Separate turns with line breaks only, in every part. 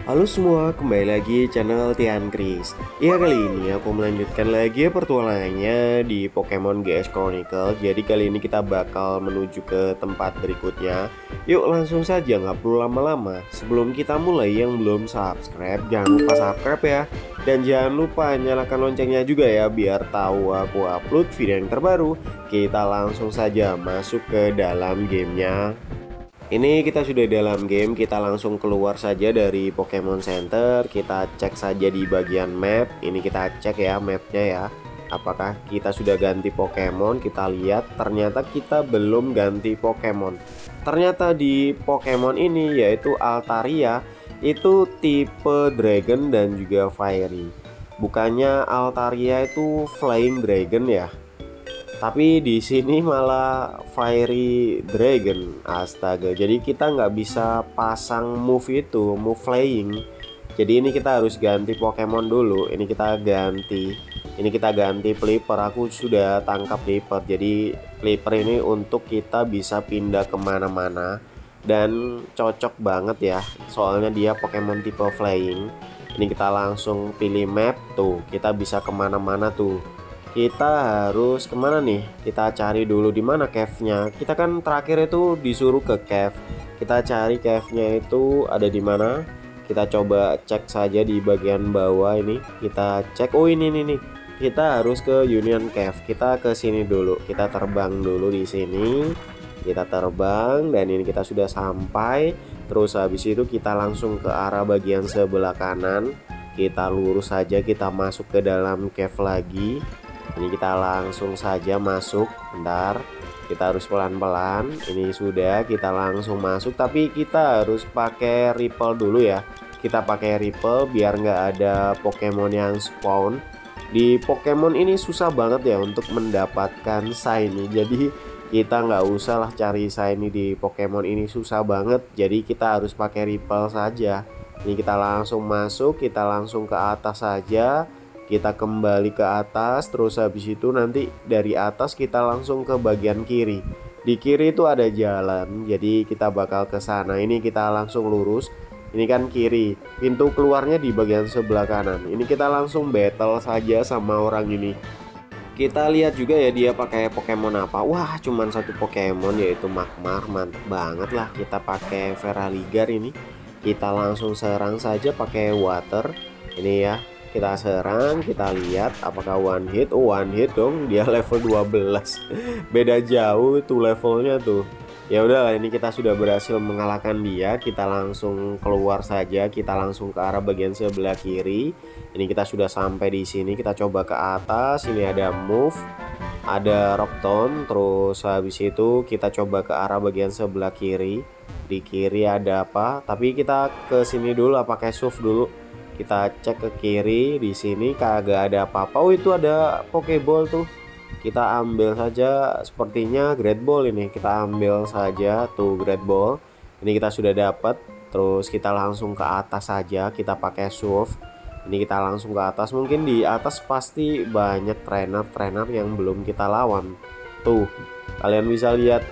Halo semua, kembali lagi channel Tian Kris. Ya, kali ini aku melanjutkan lagi pertualangannya di Pokemon GS Chronicle. Jadi kali ini kita bakal menuju ke tempat berikutnya. Yuk langsung saja, nggak perlu lama-lama. Sebelum kita mulai, yang belum subscribe jangan lupa subscribe ya. Dan jangan lupa nyalakan loncengnya juga ya, biar tahu aku upload video yang terbaru. Kita langsung saja masuk ke dalam gamenya. Ini kita sudah dalam game, kita langsung keluar saja dari Pokemon Center. Kita cek saja di bagian map. Ini kita cek ya mapnya ya, apakah kita sudah ganti Pokemon. Kita lihat ternyata kita belum ganti Pokemon. Ternyata di Pokemon ini yaitu Altaria itu tipe Dragon dan juga Fairy. Bukannya Altaria itu Flying Dragon ya, tapi di sini malah Fiery Dragon. Astaga, jadi kita nggak bisa pasang move itu, move flying. Jadi ini kita harus ganti Pokemon dulu. Ini kita ganti Flipper. Aku sudah tangkap Flipper. Jadi Flipper ini untuk kita bisa pindah kemana-mana dan cocok banget ya, soalnya dia Pokemon tipe flying. Ini kita langsung pilih map tuh, kita bisa kemana-mana tuh. Kita harus kemana nih? Kita cari dulu di mana cave-nya. Kita kan terakhir itu disuruh ke cave. Kita cari cave-nya itu ada di mana. Kita coba cek saja di bagian bawah ini. Kita cek. Oh, ini nih. Kita harus ke Union Cave. Kita ke sini dulu. Kita terbang dulu di sini. Kita terbang dan ini kita sudah sampai. Terus habis itu kita langsung ke arah bagian sebelah kanan. Kita lurus saja, kita masuk ke dalam cave lagi. Ini kita langsung saja masuk. Bentar, kita harus pelan-pelan. Ini sudah, kita langsung masuk. Tapi kita harus pakai Ripple dulu ya. Kita pakai Ripple biar nggak ada Pokemon yang spawn. Di Pokemon ini susah banget ya untuk mendapatkan shiny. Jadi kita nggak usah lah cari shiny di Pokemon ini, susah banget. Jadi kita harus pakai Ripple saja. Ini kita langsung masuk, kita langsung ke atas saja. Kita kembali ke atas, terus habis itu nanti dari atas kita langsung ke bagian kiri. Di kiri itu ada jalan, jadi kita bakal ke sana. Ini kita langsung lurus. Ini kan kiri, pintu keluarnya di bagian sebelah kanan. Ini kita langsung battle saja sama orang ini. Kita lihat juga ya dia pakai Pokemon apa. Wah, cuman satu Pokemon yaitu Magmar. Mantep banget lah. Kita pakai Feraligatr ini. Kita langsung serang saja pakai Water. Ini ya. Kita serang, kita lihat apakah one hit. Oh, one hit dong, dia level 12. Beda jauh tuh levelnya tuh. Ya udah, ini kita sudah berhasil mengalahkan dia. Kita langsung keluar saja, kita langsung ke arah bagian sebelah kiri. Ini kita sudah sampai di sini. Kita coba ke atas. Ini ada move, ada rock tomb. Terus habis itu kita coba ke arah bagian sebelah kiri. Di kiri ada apa? Tapi kita ke sini dulu, pakai shove dulu. Kita cek ke kiri, di sini kagak ada apa-apa. Oh, itu ada Pokeball tuh. Kita ambil saja, sepertinya Great Ball ini. Kita ambil saja tuh Great Ball. Ini kita sudah dapat. Terus kita langsung ke atas saja, kita pakai Surf. Ini kita langsung ke atas. Mungkin di atas pasti banyak trainer yang belum kita lawan. Tuh, kalian bisa lihat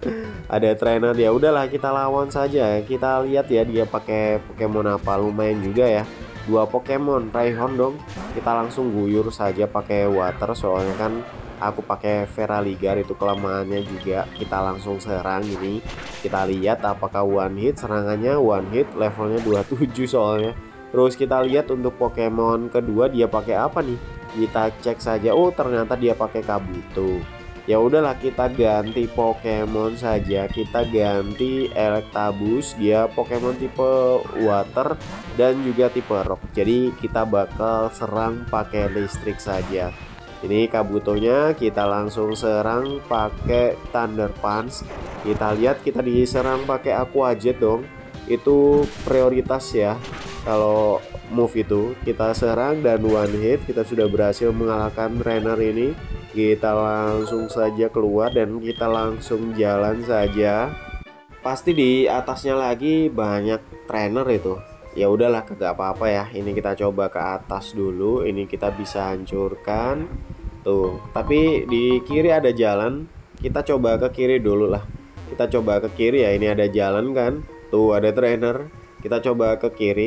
ada trainer. Ya udahlah, kita lawan saja. Kita lihat ya dia pakai Pokemon apa. Lumayan juga ya. 2 Pokemon, Rhyhorn dong. Kita langsung guyur saja pakai Water, soalnya kan aku pakai Feraligatr, itu kelemahannya juga. Kita langsung serang ini. Kita lihat apakah one hit. Serangannya one hit, levelnya 27 soalnya. Terus kita lihat untuk Pokemon kedua dia pakai apa nih? Kita cek saja. Oh, ternyata dia pakai Kabuto. Ya udahlah, kita ganti Pokemon saja. Kita ganti Electabuzz, dia Pokemon tipe water dan juga tipe rock. Jadi kita bakal serang pakai listrik saja. Ini Kabutonya kita langsung serang pakai Thunder Punch. Kita lihat kita diserang pakai Aqua Jet dong. Itu prioritas ya. Kalau move itu kita serang dan one hit, kita sudah berhasil mengalahkan trainer ini. Kita langsung saja keluar dan kita langsung jalan saja. Pasti di atasnya lagi banyak trainer itu. Ya udahlah, kagak apa-apa ya. Ini kita coba ke atas dulu. Ini kita bisa hancurkan. Tuh, tapi di kiri ada jalan. Kita coba ke kiri dulu lah. Kita coba ke kiri ya. Ini ada jalan kan. Tuh ada trainer. Kita coba ke kiri.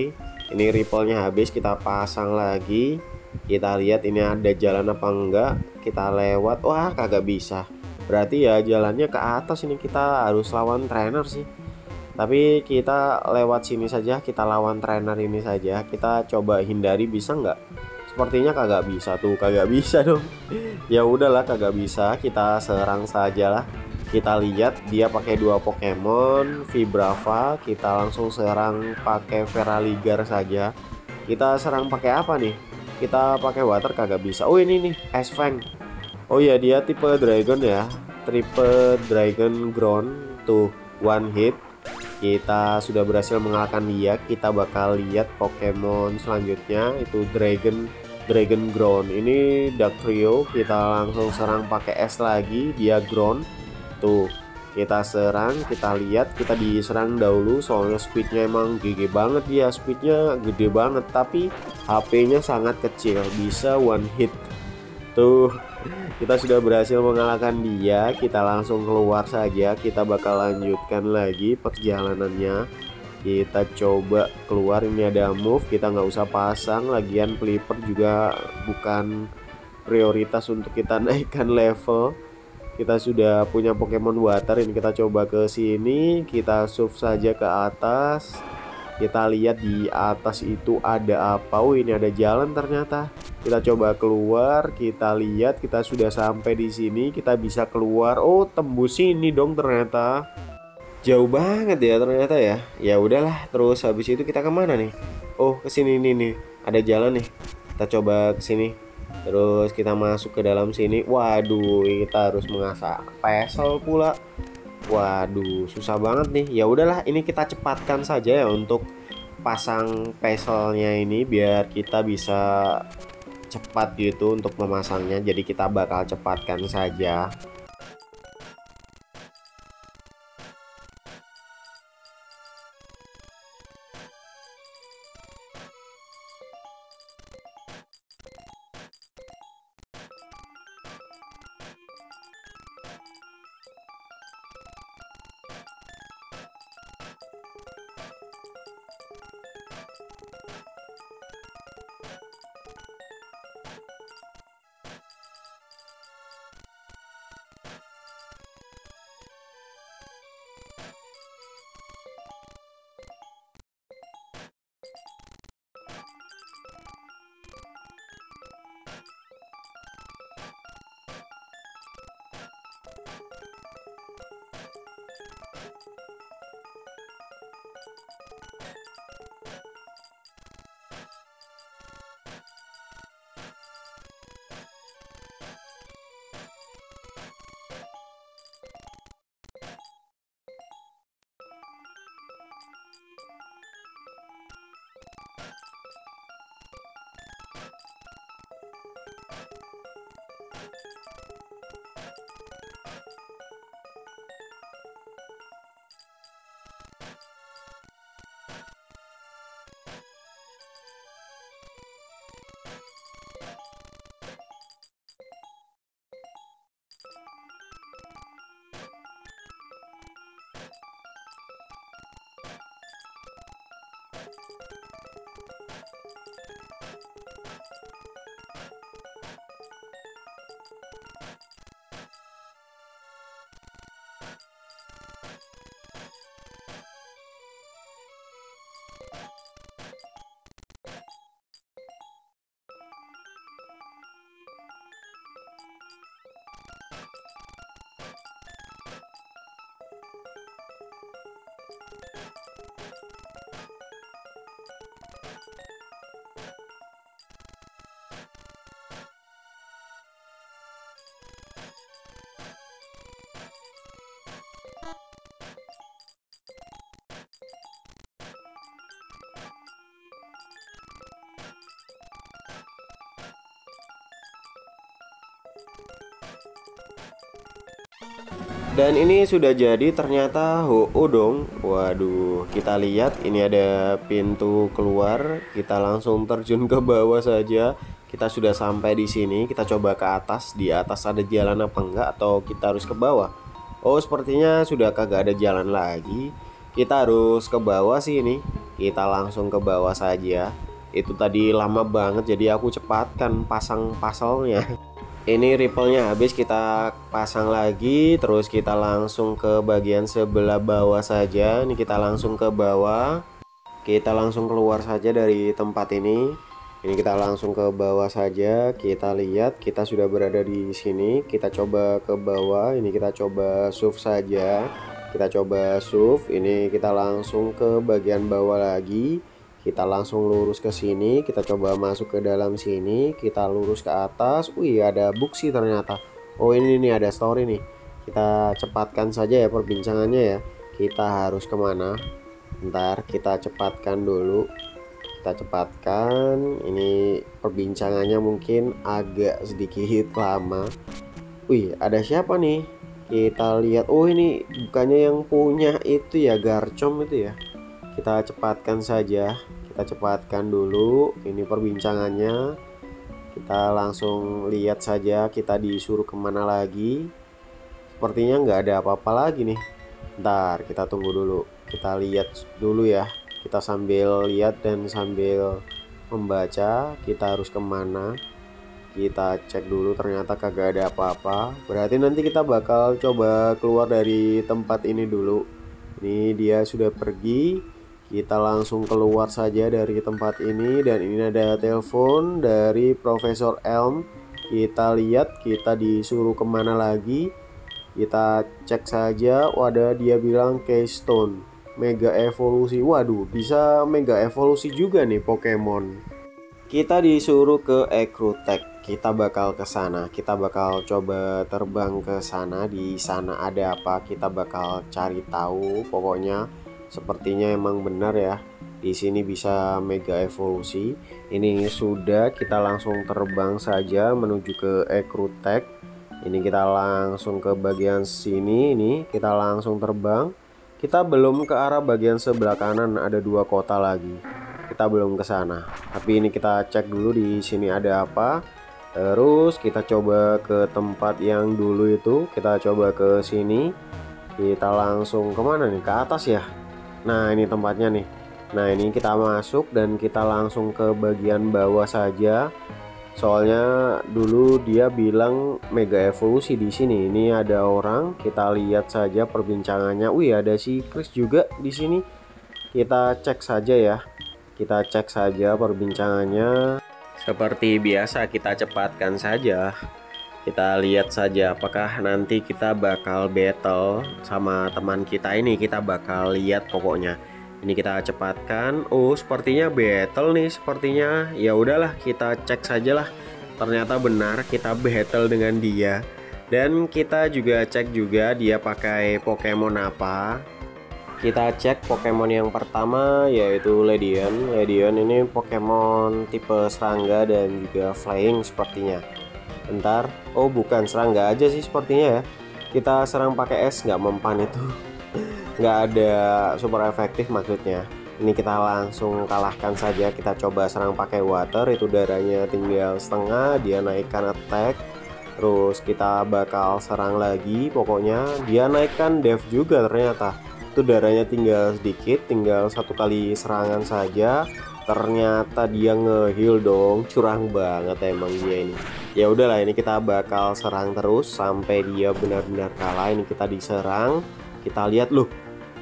Ini ripple-nya habis, kita pasang lagi. Kita lihat ini ada jalan apa enggak. Kita lewat, wah kagak bisa. Berarti ya jalannya ke atas, ini kita harus lawan trainer sih. Tapi kita lewat sini saja, kita lawan trainer ini saja. Kita coba hindari, bisa nggak? Sepertinya kagak bisa tuh, kagak bisa dong. Ya udahlah, kagak bisa. Kita serang saja lah. Kita lihat dia pakai dua Pokemon Vibrava. Kita langsung serang pakai Feraligar saja. Kita serang pakai apa nih? Kita pakai water kagak bisa. Oh ini nih, Ice Fang. Oh ya, dia tipe dragon ya. Triple Dragon Ground tuh, one hit. Kita sudah berhasil mengalahkan dia. Kita bakal lihat Pokemon selanjutnya, itu Dragon Ground. Ini Dugtrio. Kita langsung serang pakai es lagi. Dia ground. Tuh, kita serang. Kita lihat, kita diserang dahulu. Soalnya speednya emang GG banget, dia speednya gede banget. Tapi HP-nya sangat kecil, bisa one hit. Tuh, kita sudah berhasil mengalahkan dia. Kita langsung keluar saja. Kita bakal lanjutkan lagi perjalanannya. Kita coba keluar. Ini ada move, kita nggak usah pasang. Lagian Flipper juga bukan prioritas untuk kita naikkan level. Kita sudah punya Pokemon water. Ini kita coba ke sini. Kita surf saja ke atas. Kita lihat di atas itu ada apa. Oh ini ada jalan ternyata. Kita coba keluar. Kita lihat kita sudah sampai di sini. Kita bisa keluar. Oh tembus sini dong ternyata. Jauh banget ya ternyata ya. Ya udahlah. Terus habis itu kita kemana nih? Oh ke sini nih. Ada jalan nih. Kita coba ke sini. Terus kita masuk ke dalam sini. Waduh, kita harus mengasah pesel pula. Waduh, susah banget nih. Ya udahlah, ini kita cepatkan saja ya untuk pasang peselnya ini biar kita bisa cepat gitu untuk memasangnya. Jadi kita bakal cepatkan saja. Dan ini sudah jadi ternyata. Oh dong. Waduh, kita lihat ini ada pintu keluar. Kita langsung terjun ke bawah saja. Kita sudah sampai di sini. Kita coba ke atas. Di atas ada jalan apa enggak atau kita harus ke bawah? Oh, sepertinya sudah kagak ada jalan lagi. Kita harus ke bawah sih ini. kita langsung ke bawah saja. Itu tadi lama banget jadi aku cepatkan pasang puzzle-nya. Ini ripple-nya habis, kita pasang lagi, terus kita langsung ke bagian sebelah bawah saja. Ini kita langsung ke bawah. Kita langsung keluar saja dari tempat ini. Ini kita langsung ke bawah saja. Kita lihat kita sudah berada di sini. Kita coba ke bawah. Ini kita coba shove saja. Kita coba shove. Ini kita langsung ke bagian bawah lagi. Kita langsung lurus ke sini. Kita coba masuk ke dalam sini. Kita lurus ke atas. Wih, ada buksi ternyata. Oh, ini nih ada story nih. Kita cepatkan saja ya perbincangannya ya. Kita harus kemana? Ntar kita cepatkan dulu. Kita cepatkan. Ini perbincangannya mungkin agak sedikit lama. Wih, ada siapa nih? Kita lihat. Oh, ini bukannya yang punya itu ya, Garchomp itu ya. Kita cepatkan saja. Kita cepatkan dulu. Ini perbincangannya. Kita langsung lihat saja. Kita disuruh kemana lagi. Sepertinya nggak ada apa-apa lagi nih. Ntar kita tunggu dulu. Kita lihat dulu ya. Kita sambil lihat dan sambil membaca. Kita harus kemana. Kita cek dulu, ternyata kagak ada apa-apa. Berarti nanti kita bakal coba keluar dari tempat ini dulu. Ini dia sudah pergi. Kita langsung keluar saja dari tempat ini. Dan ini ada telepon dari Profesor Elm. Kita lihat kita disuruh kemana lagi. Kita cek saja. Wadah, dia bilang Keystone Mega Evolusi. Waduh, bisa Mega Evolusi juga nih Pokemon. Kita disuruh ke Ecruteak. Kita bakal ke sana. Kita bakal coba terbang ke sana. Di sana ada apa? Kita bakal cari tahu. Pokoknya sepertinya emang benar ya. Di sini bisa Mega Evolusi. Ini sudah, kita langsung terbang saja menuju ke Ecruteak. Ini kita langsung ke bagian sini. Ini kita langsung terbang. Kita belum ke arah bagian sebelah kanan, ada 2 kota lagi. Kita belum ke sana. Tapi ini kita cek dulu di sini ada apa. Terus kita coba ke tempat yang dulu itu. Kita coba ke sini. Kita langsung kemana nih? Ke atas ya. Nah, ini tempatnya nih. Nah, ini kita masuk dan kita langsung ke bagian bawah saja. Soalnya dulu dia bilang Mega Evolusi di sini. Ini ada orang. Kita lihat saja perbincangannya. Wih, ada si Chris juga di sini. Kita cek saja ya. Kita cek saja perbincangannya. Seperti biasa kita cepatkan saja. Kita lihat saja apakah nanti kita bakal battle sama teman kita ini. Kita bakal lihat pokoknya. Ini kita cepatkan. Oh, sepertinya battle nih sepertinya. Ya udahlah, kita cek sajalah. Ternyata benar kita battle dengan dia. Dan kita juga cek juga dia pakai Pokemon apa. Kita cek Pokemon yang pertama yaitu Ledian. Ledian ini Pokemon tipe serangga dan juga flying sepertinya. Bentar. Oh, bukan serangga aja sih sepertinya ya. Kita serang pakai es, nggak mempan itu. Nggak ada super efektif maksudnya. Ini kita langsung kalahkan saja. Kita coba serang pakai water. Itu darahnya tinggal setengah. Dia naikkan attack. Terus kita bakal serang lagi. Pokoknya dia naikkan dev juga ternyata. Itu darahnya tinggal sedikit. Tinggal 1 kali serangan saja. Ternyata dia nge-heal dong. Curang banget emang dia ini. Ya udahlah, ini kita bakal serang terus sampai dia benar-benar kalah. Ini kita diserang. Kita lihat loh,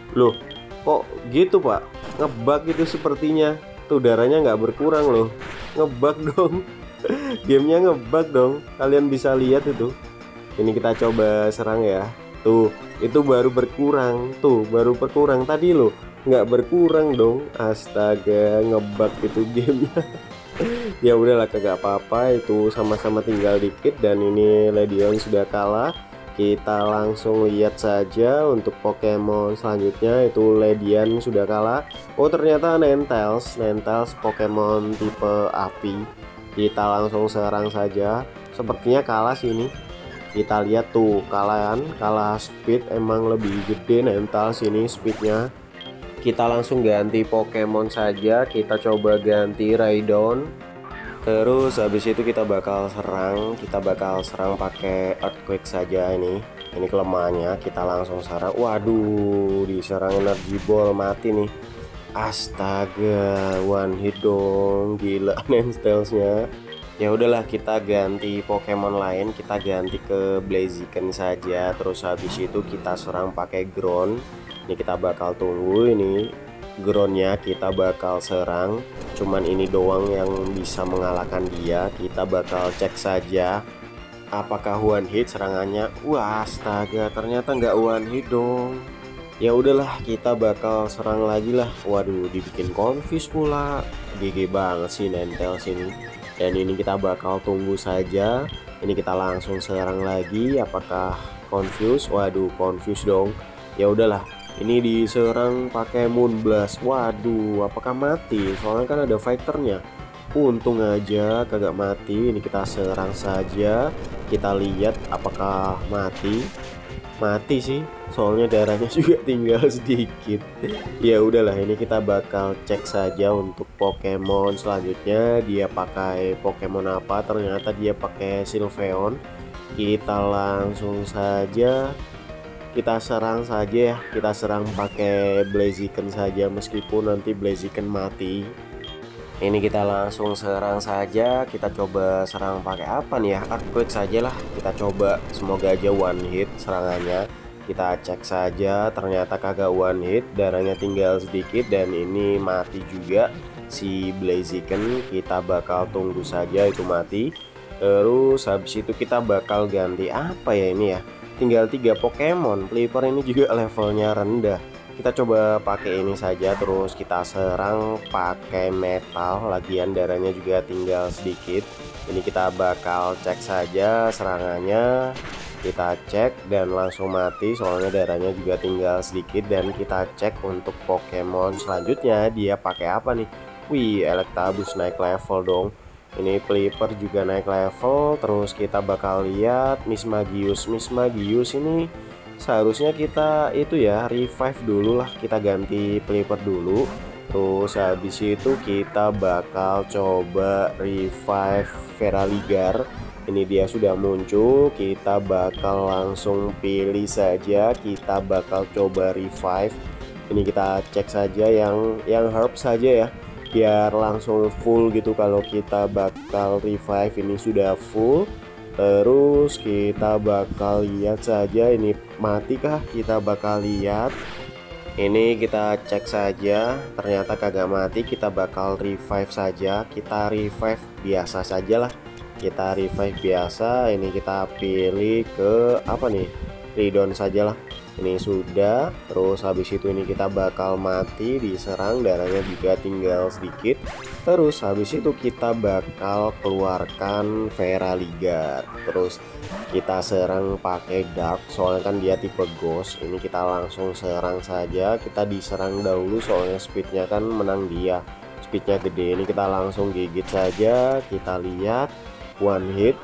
kok gitu pak? Ngebug itu sepertinya. Tuh darahnya nggak berkurang loh. Ngebug dong. Gamenya ngebug dong. Kalian bisa lihat itu. Ini kita coba serang ya. Tuh, itu baru berkurang. Tuh, baru berkurang tadi loh. Nggak berkurang dong. Astaga, ngebug itu gamenya. Ya udahlah, kagak apa-apa, itu sama-sama tinggal dikit. Dan ini Ledion sudah kalah. Kita langsung lihat saja untuk Pokemon selanjutnya. Itu Ledian sudah kalah. Oh, ternyata Ninetales Pokemon tipe api. Kita langsung serang saja. Sepertinya kalah sih ini. Kita lihat tuh, kalah speed, emang lebih gede Ninetales ini speednya. Kita langsung ganti Pokemon saja. Kita coba ganti Raidon. Terus habis itu kita bakal serang pakai Earthquake saja ini. Ini kelemahannya, kita langsung serang. Waduh, diserang Energy Ball, mati nih. Astaga, one hit dong, gila Ninetales-nya. Ya udahlah, kita ganti Pokemon lain, kita ganti ke Blaziken saja. Terus habis itu kita serang pakai Ground. Ini kita bakal tunggu ini Groundnya kita bakal serang. Cuman ini doang yang bisa mengalahkan dia. Kita bakal cek saja apakah one hit serangannya. Wah, astaga, ternyata nggak one hit dong. Ya udahlah, kita bakal serang lagi lah. Waduh, dibikin confuse pula. GG banget sih Ninetales ini. Dan ini kita bakal tunggu saja. Ini kita langsung serang lagi. Apakah confuse? Waduh, confuse dong. Ya udahlah, ini diserang pakai Moonblast. Waduh, apakah mati? Soalnya kan ada fighternya. Untung aja kagak mati. Ini kita serang saja. Kita lihat apakah mati. Mati sih, soalnya darahnya juga tinggal sedikit. Ya udahlah, ini kita bakal cek saja untuk Pokemon selanjutnya. Dia pakai Pokemon apa? Ternyata dia pakai Sylveon. Kita langsung saja kita serang saja ya. Kita serang pakai Blaziken saja, meskipun nanti Blaziken mati. Ini kita langsung serang saja. Kita coba serang pakai apa nih ya? Earthquake saja lah. Kita coba, semoga aja one hit serangannya. Kita cek saja, ternyata kagak one hit. Darahnya tinggal sedikit dan ini mati juga si Blaziken. Kita bakal tunggu saja itu mati. Terus habis itu kita bakal ganti apa ya ini ya? Tinggal 3 Pokemon. Flipper ini juga levelnya rendah. Kita coba pakai ini saja, terus kita serang pakai metal. Lagian darahnya juga tinggal sedikit. Ini kita bakal cek saja serangannya. Kita cek dan langsung mati, soalnya darahnya juga tinggal sedikit. Dan kita cek untuk Pokemon selanjutnya, dia pakai apa nih? Wih, Electabuzz naik level dong. Ini Flipper juga naik level. Terus kita bakal lihat Mismagius. Mismagius ini seharusnya kita itu ya revive dulu lah, kita ganti Flipper dulu. Terus habis itu kita bakal coba revive Feraligatr. Ini dia sudah muncul, kita bakal langsung pilih saja, kita bakal coba revive. Ini kita cek saja yang herb saja ya, biar langsung full gitu. Kalau kita bakal revive ini sudah full. Terus kita bakal lihat saja ini matikah, kita bakal lihat. Ini kita cek saja, ternyata kagak mati. Kita bakal revive saja, kita revive biasa saja lah. Kita revive biasa. Ini kita pilih ke apa nih, Ridon saja lah. Ini sudah. Terus habis itu ini kita bakal mati, diserang, darahnya juga tinggal sedikit. Terus habis itu kita bakal keluarkan Feraligatr. Terus kita serang pakai Dark, soalnya kan dia tipe Ghost. Ini kita langsung serang saja. Kita diserang dahulu soalnya speednya kan menang dia, speednya gede. Ini kita langsung gigit saja. Kita lihat one hit.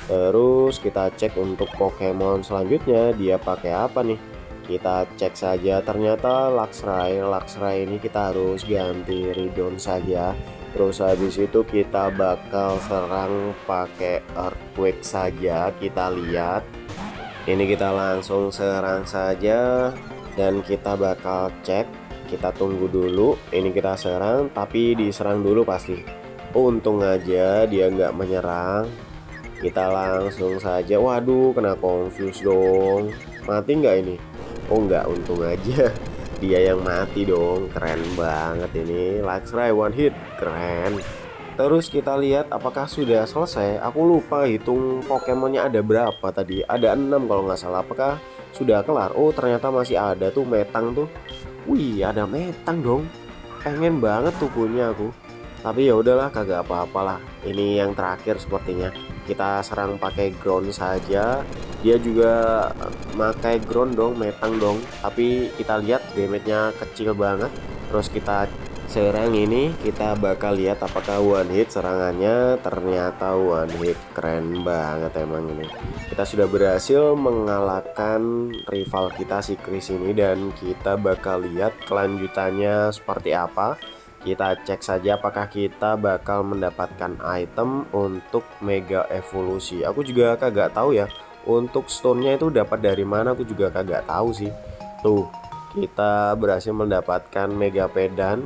Terus kita cek untuk Pokemon selanjutnya, dia pakai apa nih? Kita cek saja, ternyata Luxray. Luxray ini kita harus ganti Ridon saja. Terus habis itu kita bakal serang pakai Earthquake saja. Kita lihat. Ini kita langsung serang saja dan kita bakal cek. Kita tunggu dulu. Ini kita serang, tapi diserang dulu pasti. Untung aja dia nggak menyerang. Kita langsung saja. Waduh, kena confuse dong. Mati nggak ini? Oh enggak, untung aja dia yang mati dong. Keren banget ini Luxray one hit, keren. Terus kita lihat apakah sudah selesai. Aku lupa hitung Pokemonnya ada berapa tadi. Ada 6 kalau nggak salah. Apakah sudah kelar? Oh ternyata masih ada tuh Metang tuh. Wih, ada Metang dong. Pengen banget tuh punya aku. Tapi ya udahlah, kagak apa-apalah. Ini yang terakhir sepertinya. Kita serang pakai Ground saja. Dia juga pakai Ground dong, Metang dong. Tapi kita lihat damage-nya kecil banget. Terus kita serang ini, kita bakal lihat apakah one hit serangannya. Ternyata one hit, keren banget emang ini. Kita sudah berhasil mengalahkan rival kita si Chris ini, dan kita bakal lihat kelanjutannya seperti apa. Kita cek saja apakah kita bakal mendapatkan item untuk mega evolusi. Aku juga kagak tahu ya, untuk stone-nya itu dapat dari mana, aku juga kagak tahu sih. Tuh, kita berhasil mendapatkan mega pedan.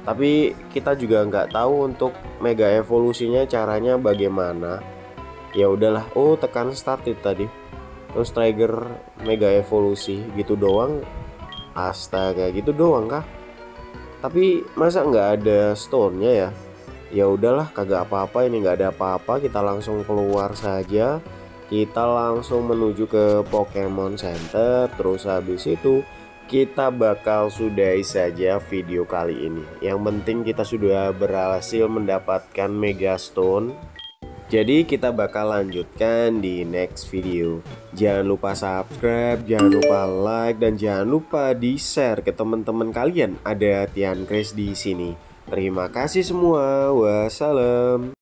Tapi kita juga nggak tahu untuk mega evolusinya caranya bagaimana. Ya udahlah, oh tekan start itu tadi. Terus trigger mega evolusi gitu doang. Astaga, gitu doang kah? Tapi masa nggak ada stone-nya ya? Ya udahlah, kagak apa-apa, ini nggak ada apa-apa. Kita langsung keluar saja. Kita langsung menuju ke Pokemon Center. Terus habis itu kita bakal sudahi saja video kali ini. Yang penting kita sudah berhasil mendapatkan Mega Stone. Jadi kita bakal lanjutkan di next video. Jangan lupa subscribe, jangan lupa like, dan jangan lupa di share ke teman-teman kalian. Ada Tian Kris di sini. Terima kasih semua. Wassalam.